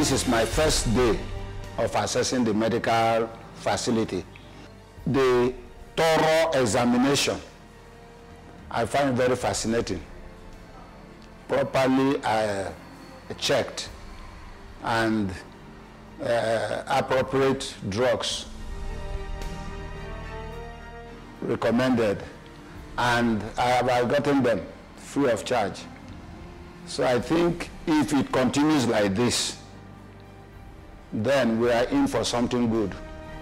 This is my first day of assessing the medical facility. The thorough examination, I find very fascinating. Properly checked and appropriate drugs recommended, and I have gotten them free of charge. So I think if it continues like this, then we are in for something good.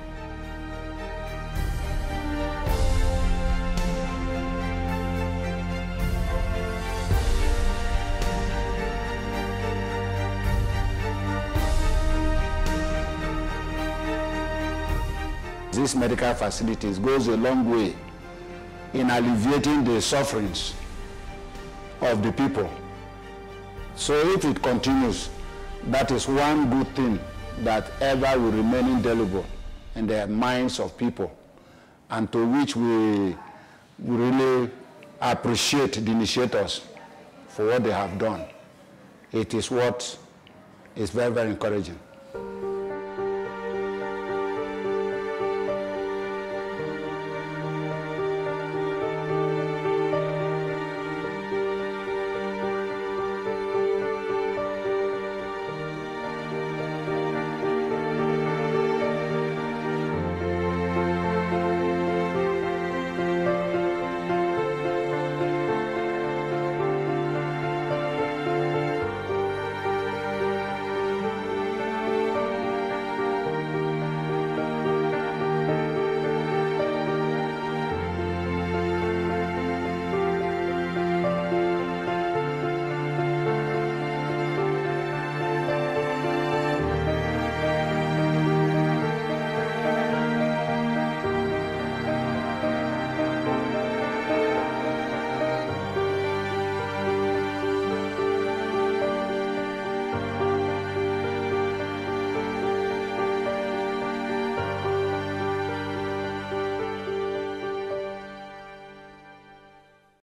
These medical facilities goes a long way in alleviating the sufferings of the people. So if it continues, that is one good thing that ever will remain indelible in the minds of people, and to which we really appreciate the initiators for what they have done. It is what is very, very encouraging.